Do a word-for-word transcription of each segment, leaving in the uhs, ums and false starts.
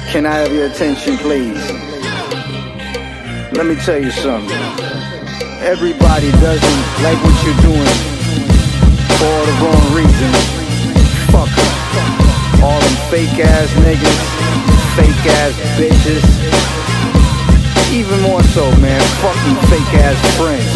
Can I have your attention, please? Let me tell you something. Everybody doesn't like what you're doing for all the wrong reasons. Fuck em. All them fake ass niggas, fake ass bitches. Even more so, man, fucking fake ass friends.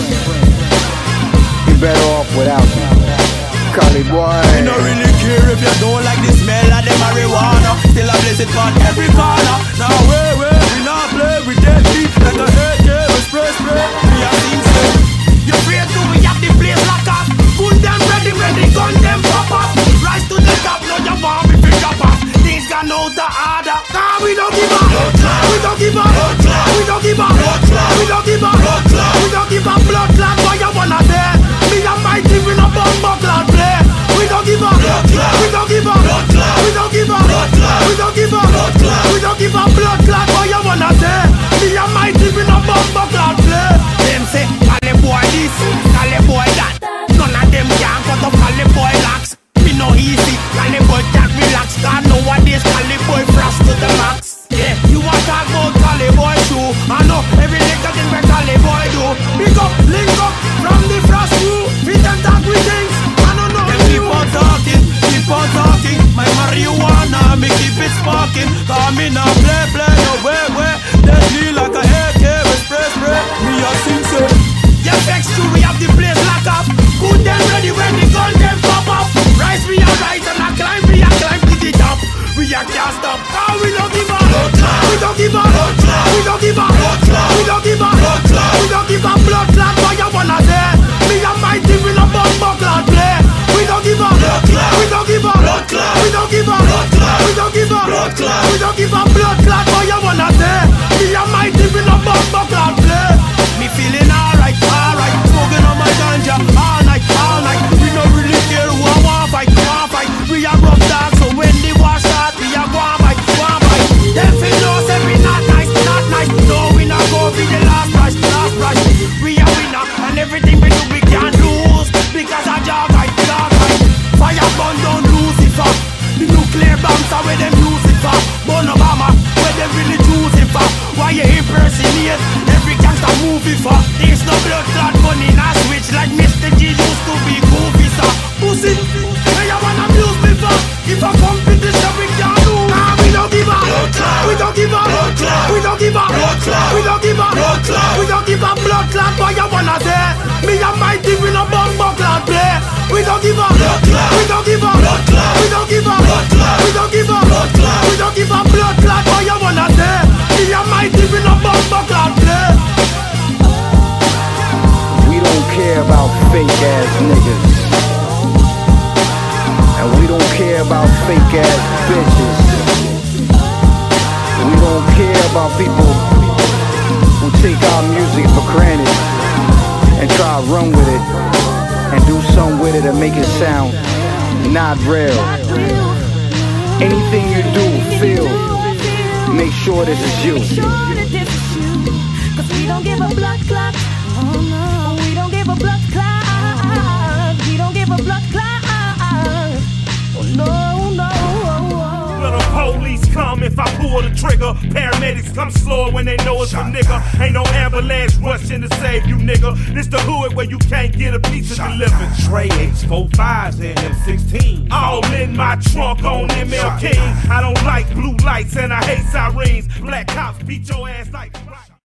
You're better off without them. Cali boy. We don't really care if you don't like the smell of the marijuana. Still a blaze it on every corner. Now wait, wait, we not play with that beat like a A K with spray spray. Me a sing say, you afraid to we have the place locked up. Put them ready when the gun them pop up. Rise to the top, now you want me to drop up. Things gone out the order. Nah, we don't give up. We don't give up. We don't give up. We don't give up. We don't give up. Blood clot, why you wanna say? Me and my team in a bomb clot play. We don't give up. We don't give up. We don't give up. We don't give up. We don't give up. Blood clot, why you wanna say? Me and my team in a bomb clot play. Them say, Cali boy this, Cali boy that. None of them can cut off Cali boy locks. Me no easy, Cali boy can't relax. Cause nowadays Cali boy frost to the max. Yeah, you want talk about Cali boy too. I know every little thing where Cali boy do. Pick up, link up from the frost crew. We them talk with things. I don't know. Them keep on talking, keep on talking. My marijuana, me keep it sparking. Cause me now play, play, no way, way. Deadly like a A K with spray, spray. Me a sing say. Yeah, vex true, we have the place locked up. Put them ready when the gun them pop up. Rise, we are rise and I climb, we are climb to the top. We are can't stop. Oh, we don't give up. We don't give up. We don't give up. We don't give up. We don't give up. Blood clot, what you wanna say? Me and my team in a bomb clot play. We don't give up. We don't give up. We don't give up. We don't give up. We don't give up. Blood clot, what you wanna say? Me and my team in a bomb clot play. Me feeling alright, alright. Smoking on my ganja all night, all night. We don't really care who I want fight, want fight. We are rough dogs, so when the war start, we are one fight, one fight. Them feel no say we not nice, not nice. No, we not go for the last price, last price. We are winner, and everything we do we can't lose. Because I jog right, jog right. Fire gun don't lose it for. The nuclear bombs are where them use it for. Bon Obama, where they really choose it for. Why you impersonate? Every gangster movie for. There's no blood clot money, not switch like Mister G used to be goofy, sir. Pussy, where you wanna abuse me for? If I competition we can't do. Nah, we don't give up. We don't give up. We don't give up. We don't give up. We don't give up. Blood clot, what you wanna say? Me and my team in a bomb clot play. We don't give up. We don't give up. We don't give up. We don't give up. We don't give up. Blood clot, what you wanna say? Me and my team in a bomb clot play. We don't care about fake ass niggas. And we don't care about fake ass bitches. We don't care about people who take our music for granted and try to run with it and do something with it and make it sound not real. Anything you do, feel, make sure this is you. Cause we don't give a blood clot. Oh no, we don't give a blood clot. We don't give a blood clot. Oh no, no. Will the police come if I pull the trigger? Paramedics come slower when they know it's a nigga. Ain't no ambulance rushing to save you, nigga. This the hood where you can't get a pizza delivered. Trey H four fives and M sixteen. All in my trunk on M L King. I don't like blue lights and I hate sirens. Black cops beat your ass like